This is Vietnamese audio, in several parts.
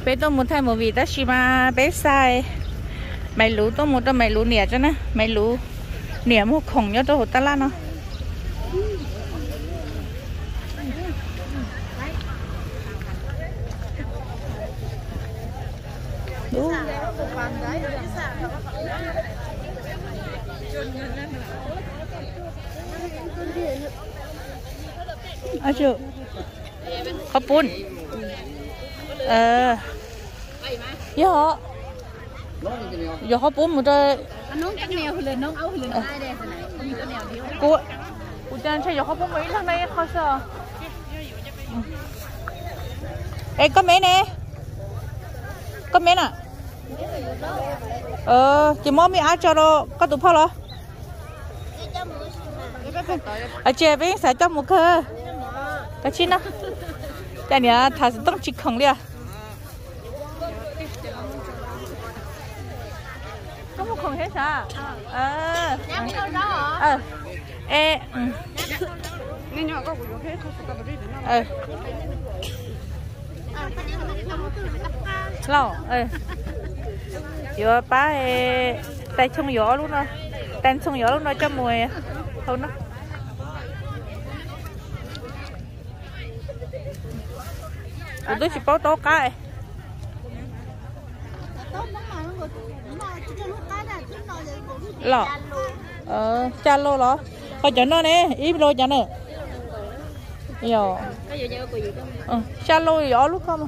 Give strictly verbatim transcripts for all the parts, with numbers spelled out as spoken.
bé tôi muốn thay một vị ta chỉ mà bé sai mày lú tôi muốn tôi mày lú nè cho nó mày lú nè một khổng nhớ tôi hột ta la nó đúng à chưa có bún ờ giờ giờ có bún một đây cô cô chân chơi giờ có bún mấy lần này khó sợ ê có mấy nè có mấy nè ờ chỉ món mi ăn cho nó có tủ phao rồi à chị biết sẽ cho một cơ cái chi nó cái này thàต้องchỉ khổng đi à có một khổng hết sao ờ ờ ê nên nhỏ có một hết ờ lâu ờ giờ ba tay trong gió luôn rồi tay trong gió luôn rồi cho mùi không nó tôi chỉ bao to cái lọ ờ cha lô lọ coi chọn nó nè ít lô chọn nè nhiều ờ cha lô gió lúc không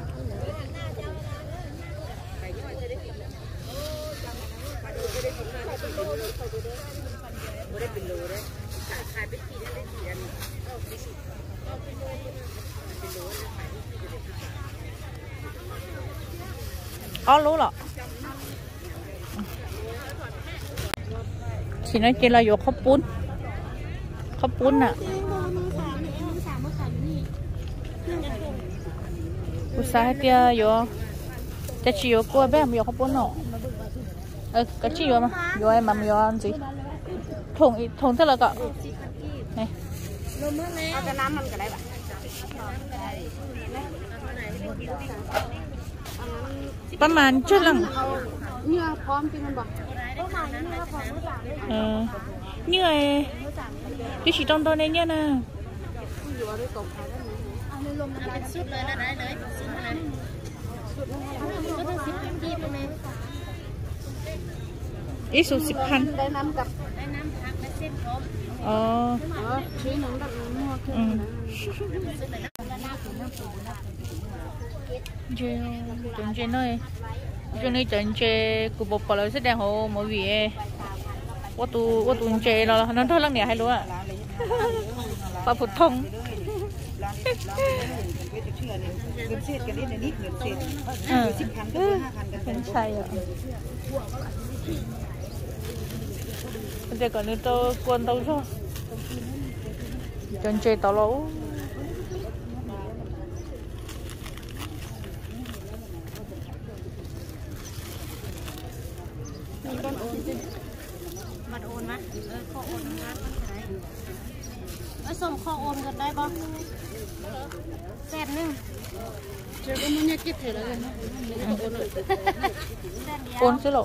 có lú lọ chỉ nói chỉ là vô khóc bún khóc bún nè buổi sáng kia vôจะchỉ vô qua bé mà vô khóc bún nọ ờ cái chỉ vô mà vô em mà vô ăn gì thùng thùng thế là cọ nàyประมาณชั่วลังเนี่ยพร้อมที่มันบอกเออเนี่ยที่ฉีดตรงตัวในเนี่ยนะสุดเลยนะได้เลยสุดเลยก็ต้องสิบพันที่ไปไหมอีสุดสิบพันได้น้ำกับได้น้ำพักได้เส้นพร้อมอ๋อชี้หนังดักนัวอืมchơi chơi chơi nơi chơi nơi chơi chơi của bộ phận là sẽ đeo hộ mỗi vị quá tu quá tu chơi là nó thôi lăng nè hay luôn à và phổ thôngเป็นใช่อ่ะbây giờ còn nữa tôi quan tâm cho chơi chơi tao lâuบัตรโอนนะเออข้อโอนนะเออส่งข้อโอนกันได้ป่ะแสนหนึ่งเจอก็มันเนี่ยคิดเถอะเลยโอนซื้อหรอ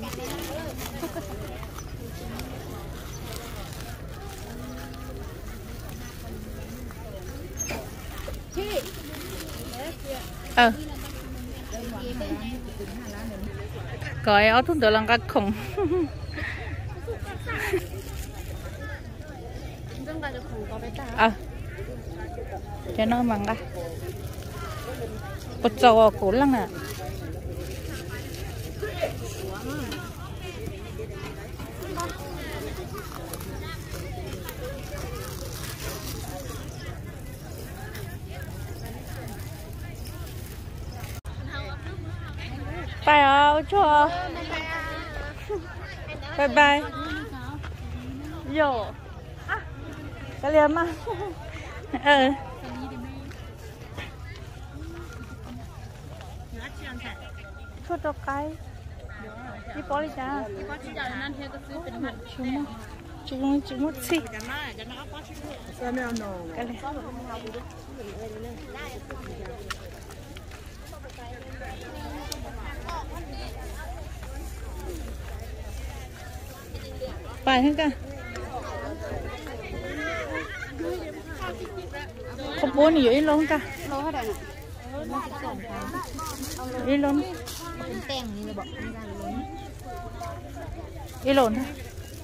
เออcoi ở thun tự làm cái khủng à cho nó mặn ra bột dầu cổ lăng à bye áo cho bye bye yo à cái liềm mà ờ chút đâu cái đi bỏ đi cha chúng chúng chúng mất xí cái này bài hết cả không bốn nhiều ít luôn cả ít luôn ít lộn thôi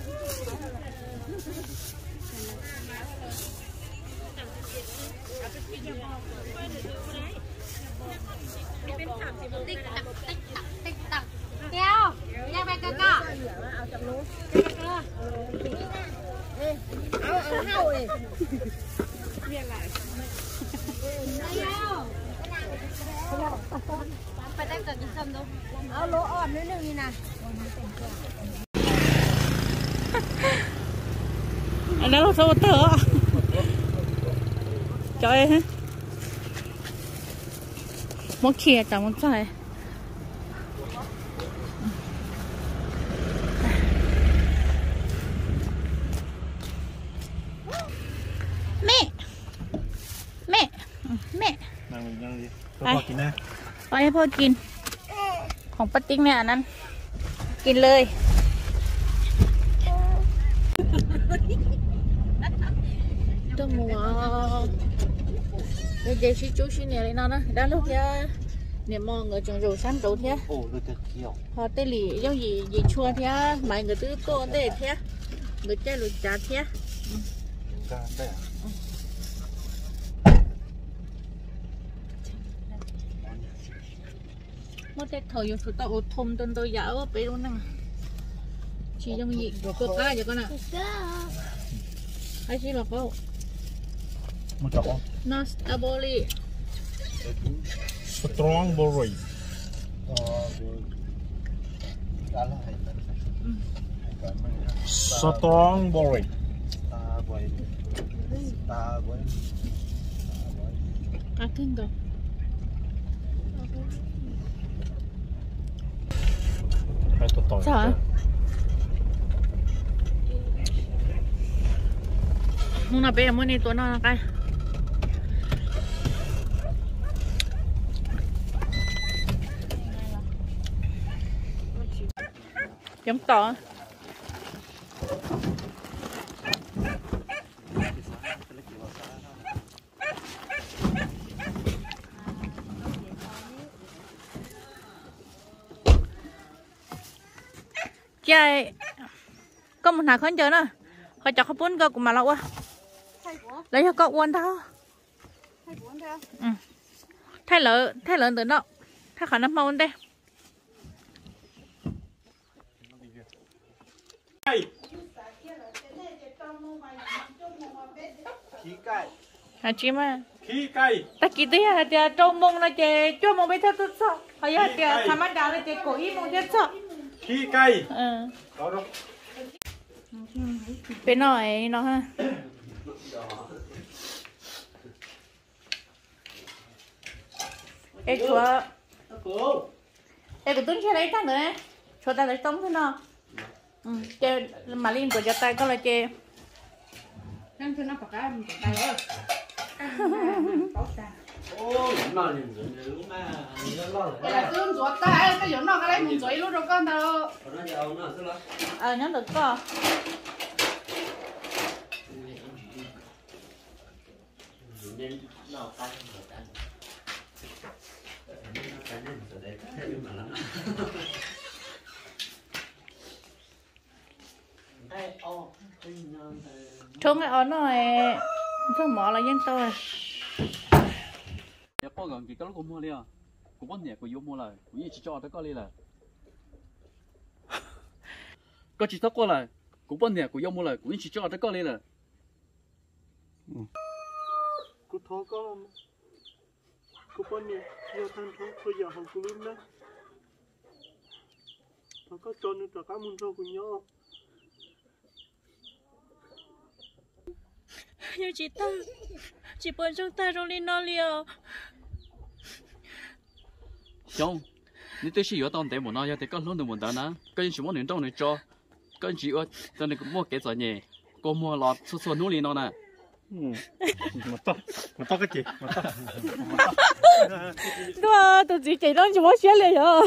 tích tắc tích tắc tích tắc kéo ra đây cơ cơ áo áo hao này phải đem cả cái sâm đâu áo lỗ ỏn nữa như nào anh đó sao thở trời ơi một kia chẳng một trái mẹ mẹ mẹ นั่งยังดิพ่อกินนะไปให้พ่อกินของป้าติ๊กเนี่ยอันนั้นกินเลยตัวหมูเดี๋ยวเดี๋ยวชี้จู้ชี้เนี่ยเลยนอนนะด้านลูกเนี่ยเนี่ยมองngười trồng rau xanh trâu thế họ tê lì giống gì gì chua thế mấy người tứ tô tê thế người chơi lụt chả thế mất cái thời gian chúng ta ổn thùng tên tôi dạo bé luôn nè chỉ trong gì có cá vậy con ạ hay chỉ là có một chậu nó strawberry strawberry strawberry cá kinh rồi sao ạ? Nung na pe mo ni to na kay. Chấm tỏ. Chơi có một thằng khốn chơi nữa họ chọc bốn cơ của mà lâu quá lấy cho con uốn thao ừ. Thay lỡ thay lỡ từ đó thay khả năng màu đây à chị mà ta kỳ tí là chị trâu mông là chị cho mông bây giờ tôi sợ hay là chị tham ăn đào là chị cổ ý mông chết sợ ขี้ไก่ ừ. Bên này nó ha ê chúa ê của tôi chơi đấy chắc nữa chúa ta lấy tống thế nào ừ. Chơi mà liên của cho tay có là chơi đang cho nó có cái tay rồi ôi nó liền dữ mà nó lo cái là tương ruột tay cái giống nó cái đấy mình giấy luôn rồi con đâu nó giàu nó sao đó ờ nó được co nên nó tay nó tay nó tay nó sẽ để thế mà lắm ai ô trông cái ón này trông mỏ là dân tôi nhà bao gần thì cái lúc cũng mua liền, cũng bán nhà cũng yêu mua lại, cũng như chỉ cho tới có liền là, có chỉ tao có lại, cũng bán nhà cũng yêu mua lại, cũng như chỉ cho tới có liền là, กูท้อก็กูปนเนี่ยเดี๋ยวท่านท้องตัวอย่างของกูลืมนะท้อก็จนอยู่แต่ก็มุนโตกูย่อ nhưng chị ta chị bận trong tay trong lên nó liều không, nếu tôi chỉ ở tao để một nói thì có lúc được một đợt nữa, có những chuyện muốn trong này cho, có những chuyện ở tao này cũng mua cái gì nhỉ, có mua lọt số số núi lên nó nè, mà to mà to cái gì mà to đúng à tụi chị chị nó chỉ muốn xé liền rồi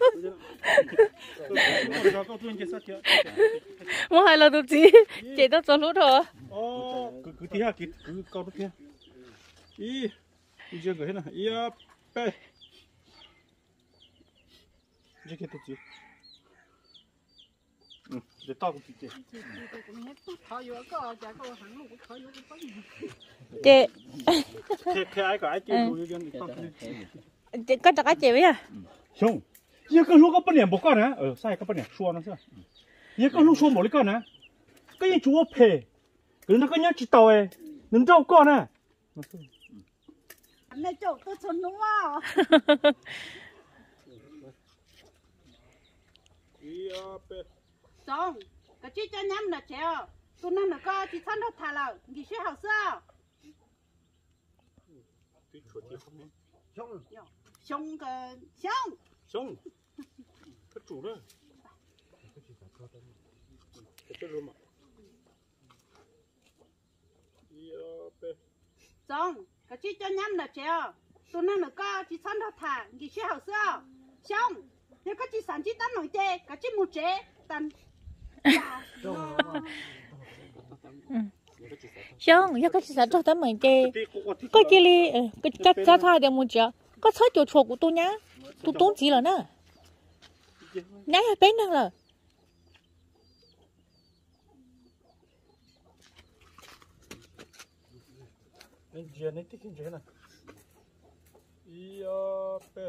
muốn hay là tụi chị chị nó cho lút rồi ô cứ cứ tiếc cứ cứ câu tiếc ý ý chưa cái này ý bé chỉ cái tụi chị ừ để tao cũng chị chị thế thế ai có ai chơi đồ gì chị có chắc ai chị biết à không giờ cái lúc cái bên này bỏ con nè ờ sai cái bên này xua nó sao giờ cái lúc xua bỏ lấy con nè cái gì chúa phê cái nó cái nhát chỉ tàu ấy nên trâu con nè mẹ chỗ tôi chôn đúng không xong cái chuyện cho nhắm là chéo tôi nói là có chỉ thân đâu thà là gì sẽ hảo sao xong cái xong xong cái chủ đó cái luôn mà xong cái chuyện cho nhắm là chéo tôi nói là có chỉ thân đâu thà gì sẽ hảo sao xong nếu có chỉ sản chỉ tán nổi chê cái chuyện một chê tán xong giờ cái chị sẽ cho tấm mình chê có chị li cái chắc chắc thay được một triệu có thấy chỗ chuột của tôi nhá tôi tốn gì rồi nè nhá bé năng rồi nên giờ nên thích cái này ia pe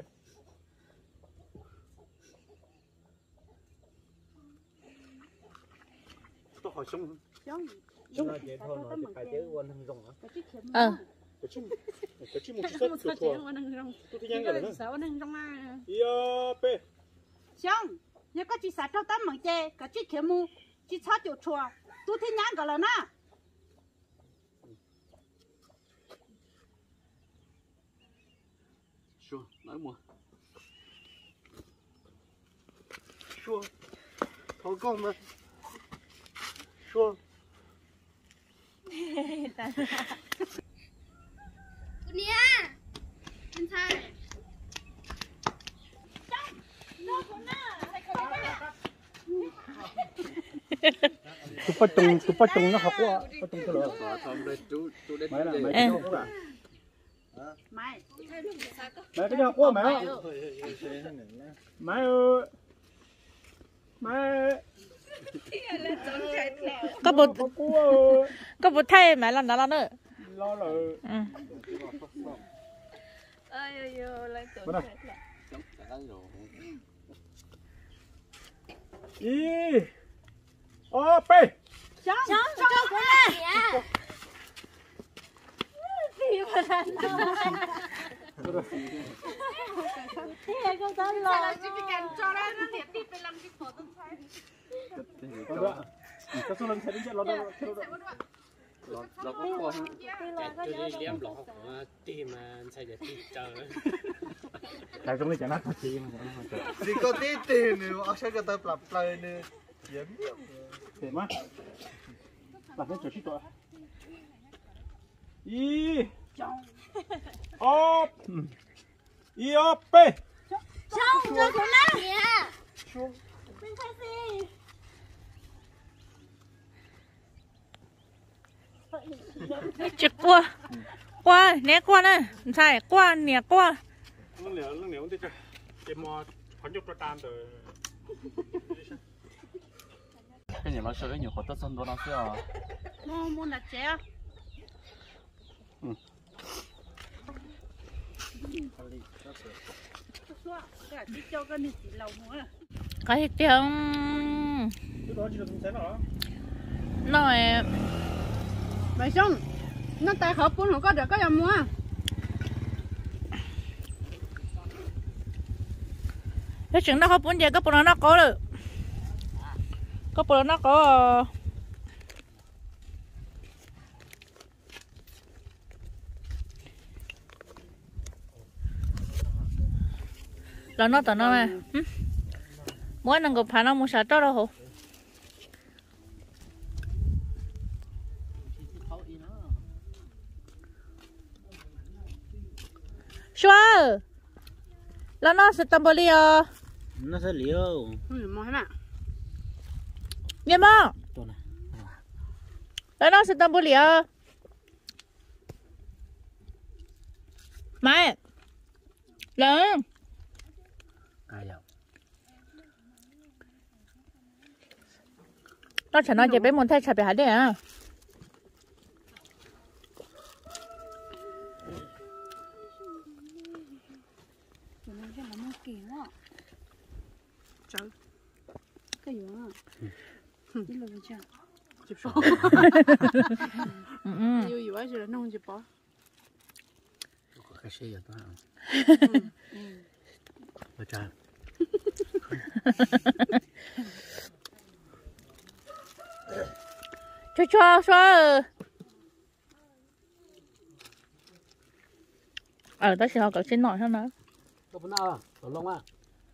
tôi hỏi xong xong Chúng nó vậy thôi nó phải chứ quên thằng rồng á. ờ cái chim cái chim một chút chút tôi tôi nhanh rồi đó ia pe xong nếu có chỉ sản cho tán nổi chê cái chuyện kiếm mu chỉ sát chỗ chùa tôi thấy nhá cái là na Sure, nói mua. Sure. Thôi con mà. Sure. Nia, anh sai. Tôi bắt trùng, tôi bắt trùng nó học quá, bắt trùng cái lửa. Ờ, xong đây chú chú đến Mấy là đây. mấy cái học quá. Mày, Mấy cái học quá mẹ ơi. Mẹ ơi. Mẹ. có bột có bột thay mẹ làm đó là nữa Lo rồi. ừ Bên này. Chống cả cái rồi. Ý. Ô, pe. xong, xong, xong của mẹ. Gì mà làm đâu? Thế không tới lo. Là chỉ cần cho ra nó liệt đi phải làm cái phổ tâm sai. Cái số lần sẽ đến chết lo đâu. Nó nó có qua không? Chạy tôi đi liếm lọ mà đi mà chạy để đi chờ. Tại trong này chả nát thật gì mà. Đi có tí tiền nữa, ở sẽ cho tôi lập lời nữa. Dễ biết. Để mà. Làm cái chỗ chi tội. Ý. Op. Ý op pe. Xong, cho của nó. Mình thay gì? chụp qua qua né qua nè sai qua nè qua Nó liệu nó liệu đi cho. Em mò khoản nhục cho tan từ. Cái gì mà sợ cái nhiều khó tất sân đó nó xưa. Mua mua là chéo. Cái đi cho cái này chỉ lầu nữa. cái tiếng Cái đó chỉ được sẽ nào. nói Vậy xong, nó tay hộp cũng không có được có gì mua. cái chuyện đó không muốn giờ có bộ nó có được có bộ nó có là nó tao nó mà mỗi lần gặp phải nó muốn sợ cho đâu hổ xóa là nó sẽ tầm bờ liều nó sẽ liều ừ mò hết mà nghe mò tôi này là nó sẽ tầm bờ liều mày lớn ai đâu nó chẳng nói chỉ biết muốn thay chả bị hại đấy à trời cái gì á cái lời chưa chụp bỏ nhiều gì quá rồi nó không chụp bỏ có cái xe đó mà cha cho cho cho ở đó sẽ họ có trên nổi hơn nữa tôi muốn nào tôi long à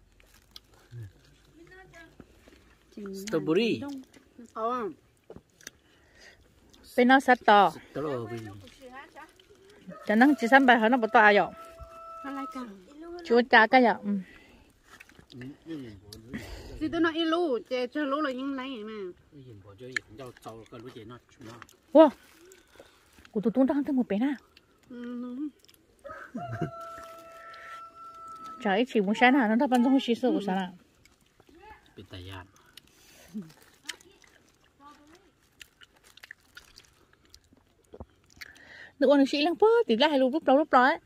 strawberry ờ bên nó sát to strawberry cho nó chỉ xăm bài họ nó bỏ to rồi nó lại cả chúa cha cái rồi thì tôi nói ilu để cho lú là những này mà nhìn bỏ chơi nhìn cho cho cái lúa gì nó chúng nó wow của tụi tôi đang thêm một bé na trời chỉ muốn sáng nào nó thắp ban trong xí sơ của sáng nào bị tai nạn được ăn được xí lắm bớt thì lại lúc lúc đó lúc đó ấy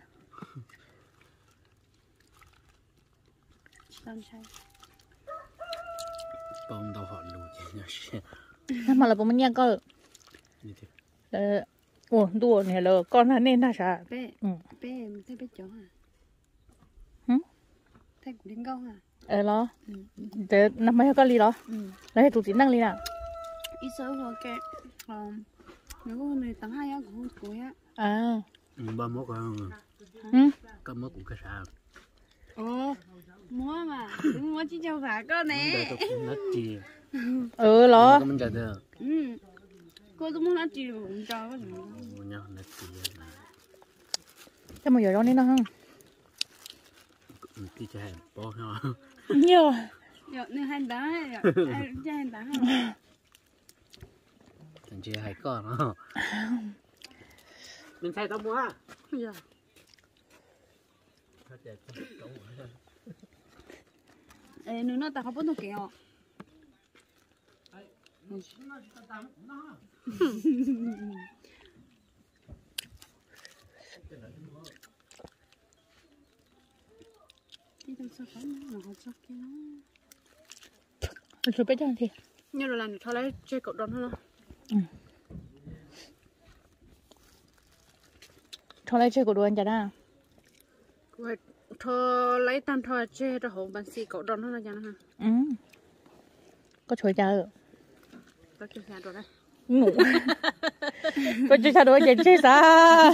bông đào họ lúa gì nhá xe nhưng mà là bố mình nhang cơ là ủa đùa này là con nó nên là sao bé ừ bé thấy bé chó à hử thấy cũng đến câu à ờ lo để năm mấy con ly đó lấy tụi tính năng ly nào ít sớm rồi kệ còn nếu con này tặng hai á cũng cuối á à ba mốt không ừ có mốt cũng cái sao ồ mua mà đừng mua chỉ cho phá con nè tôi cũng nói gì ừ lo mình chờ được ừ cô tôi muốn nói gì cũng cho có gì mình nhớ nói gì cho một giờ đó nên nó không đi chơi bỏ nó nhiều giờ nên hai đá cho hai đá thằng chị hay con nó mình thay tao mua ha giờ ê nếu nó ta không bắt được kẹo đi đâu sao phải nó họ sao kia nó rồi bây giờ thì như là làm thôi lấy chơi cậu đòn hơn ừ thôi lấy chơi của đuôi anh chả nào rồi thôi lấy tan thôi chơi rồi hổ bàn xì cậu đòn hơn là chả ha ừ có chơi chơi tao chơi nhà rồi đây ngủ có chơi sao đuôi chơi chơi sao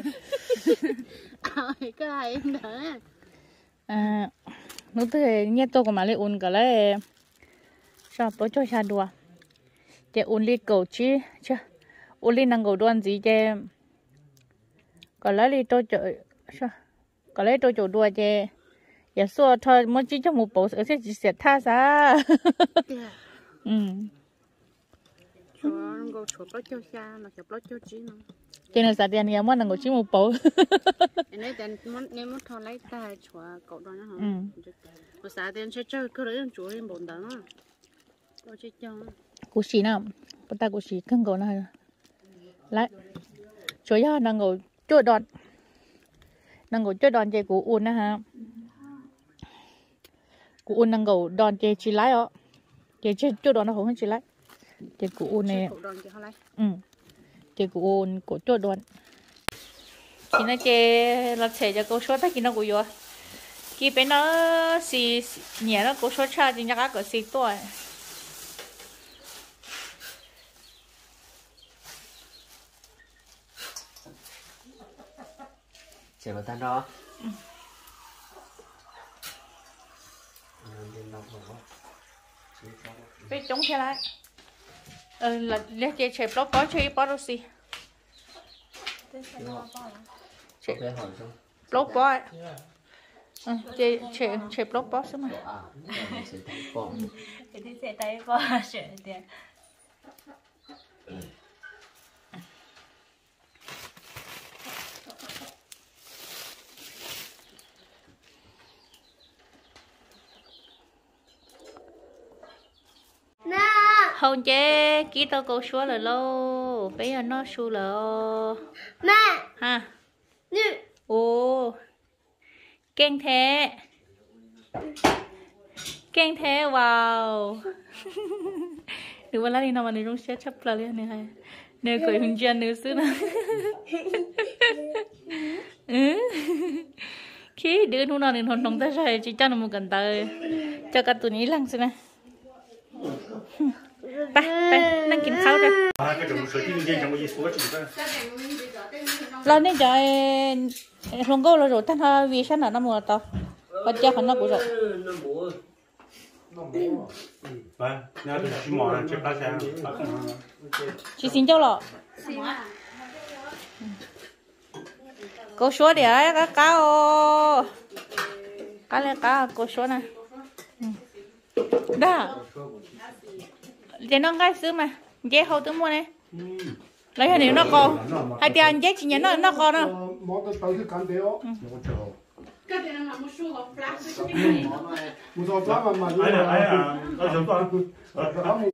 cái này em đỡ à nó tới nghe tôi của mà lấy uốn cả lấy sao tôi cho sao đùa chơi uốn đi cầu chi chứ uốn đi năng cầu đoan gì chơi còn lấy đi tôi chơi sao còn lấy tôi chơi đùa chơi giờ xưa thôi muốn chỉ cho một bộ ở sẽ chỉ sẽ tha ra ừ cho nó chụp nó cho xa là chụp nó cho chí nó cho nên sao tiền nhà muốn năng cầu chỉ một bộ nên tiền muốn nên muốn thôi lấy tay chụp cậu đó nữa hả ừ một xã tiền chơi chơi cứ lấy chuối lên bồn đó tôi chơi cho cú xí nào bắt ta cú xí cưng cầu này lại chỗ ya năng cầu chua đòn năng cầu chua đòn chơi cú uốn na ha cú uốn năng cầu đòn chơi chỉ lái ó chơi chơi chua đòn nó không chỉ lái chơi cú uốn này cậu đòn cho lấy ừ chơi cú uốn cú chua đòn khi nó chơi là chơi cho cô số ta khi nó cú vô khi bên nó xì nhẹ nó cú số cha thì nhắc cái xì tuổi chạy vào tan đó phải chống xe lại ờ là lấy chơi chơi block có chơi bao đâu xí chạy về hỏi xong lốp bó ừ, chị chị chị lốp bó xuống mà À, mình sẽ thấy con. thì sẽ thấy có sẽ thì không chế kỹ tao câu số là lô bây giờ nó số là mẹ ha như ồ keng thế keng thế wow đừng quên lá đi nào mà đi trong xe chấp là liền này hay nơi cười hùng chân nữa xứ nè ừ khi đứa nó nào nên hồn nông ta rồi chỉ cho nó một cần tờ cho cả tụi ní lăng xứ nèไปไปนั่งกินข้าวกัน À, cái chỗ sợi tiên trên trong cái số cái chủ đó. เราเนี่ยจะลงก็เราจะท่านทวีชั้นน่ะน้ำมันต่อปัจจัยขันนักกุศล Nó bố. Vâng, nhà tôi chỉ mỏ là chỉ ba xe, ba xe. chỉ xin cho lọ cô số để ấy cá cá ô cá lên cá cô số này đó để nó ngay xứ mà dễ hậu tôi mua này lấy cái này nó còn hai tiền dễ chỉ nhớ nó nó còn nữa Món tao tao thì cắn béo. cái này là một số hộp plastic Một số plastic mà mà. Ai là ai à? Ai giống con?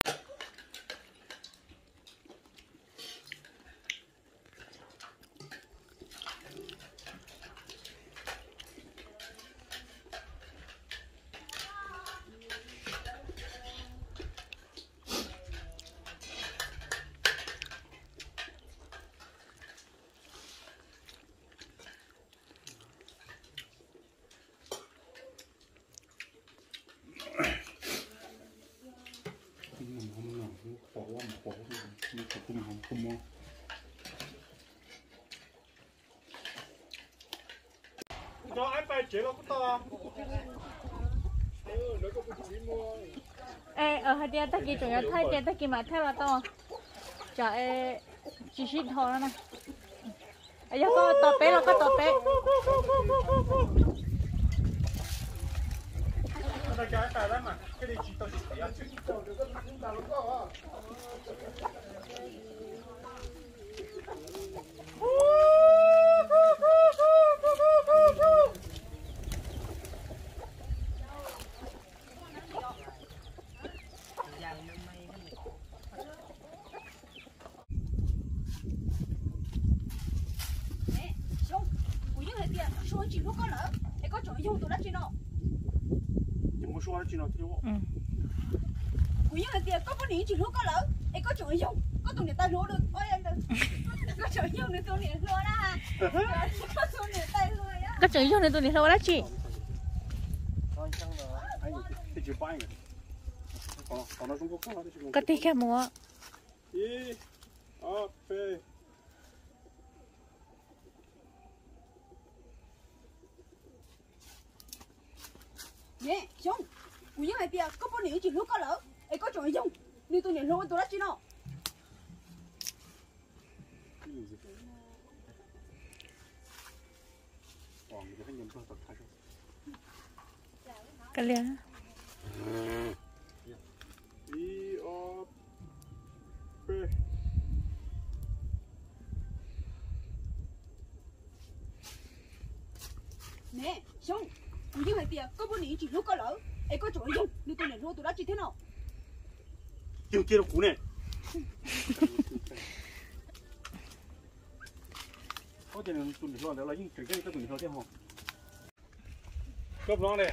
Cho anh phải chế nó cũng to. ê ở hai tiền ta kia chủ yếu thay tiền ta kia mà theo là to chả ê chỉ xin thôi nè ấy có to bé là có to bé Cái cái đó mà cái này chỉ tao chỉ ăn. chỉ lúc có lỡ để có chỗ dùng tụi nó chỉ nó Chúng có số chỉ nó thiếu. của những người kia có có điểm chỉ lúc có lỡ để có chỗ dùng có tụi người ta lúa được ôi anh đừng có chỗ dùng để tụi người lúa đó ha có tụi người ta lúa á có chữ dùng để tụi này thôi đó chị Anh thì chỉ bay. Còn còn nó không có có nó chỉ có tí cái múa I A P nè xong của những người kia có có điểm chỉ lúc có lỡ để có chỗ dùng như tụi người lúa tụi nó chỉ nó cái liền I A P nè xong của những người kia có có điểm chỉ lúc có lỡ để có chỗ dùng như tụi người lúa tụi nó chỉ thế nào Chưa kia nó cú này. Có thể là tụi nó lo lấy những cái cái tụi nó thế không? Cướp nó này.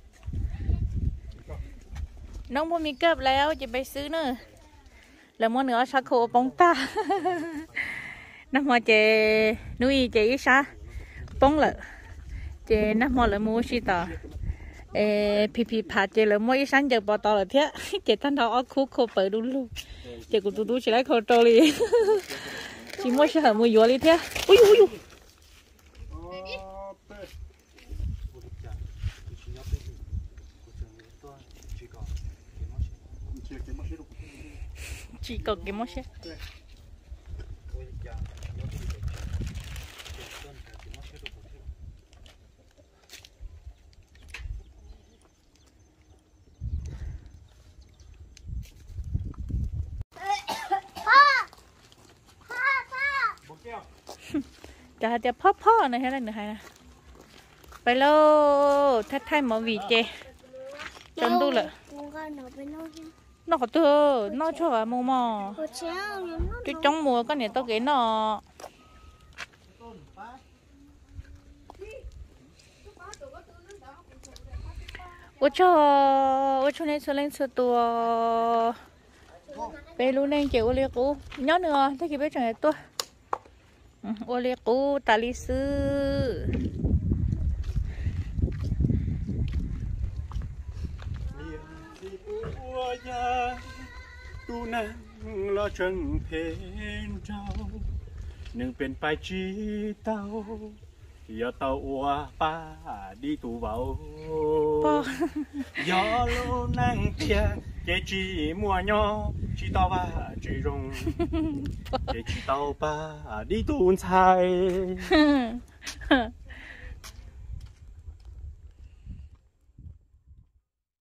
น้องพอมีเกือบแล้วจะไปซื้อเนอะแล้วมันเหนือชักโคปองตา น้ำมันเจนุ้ยเจอีชาปองเลยเจน้ำมันเลยมูชิตาเอพีพีพาเจเลยมูอีสันเจปอตอเลยเทียเจท่านทออคุกโคเปิดดูลูกเจกูดูดูชิไลโคโตลีชิมูชิเหมือยัวเลยเทียอุ้ยอุ้ย chỉ có cái món xe chả hạt tiệp phó phó này hay là nữa hay nèไปแล้วทัดไทยหมอวีเจจนดูเลยnó có thưa nó cho vào mù mò chứ trong mùa cái này tao kể nó ủa cho ủa cho nên sơ lên sơ tua bé luôn nên chịu liệt cũ nhớ nữa thế kì bé chẳng tôi ủa liệt cũ ta lý sư tu nang lo chân phên trao nương bên bài chi tao giờ tao qua pa đi tù vào giờ lo nang tia cái chi mua nhỏ chi tao ba chỉ rong cái chi tao ba đi tu sai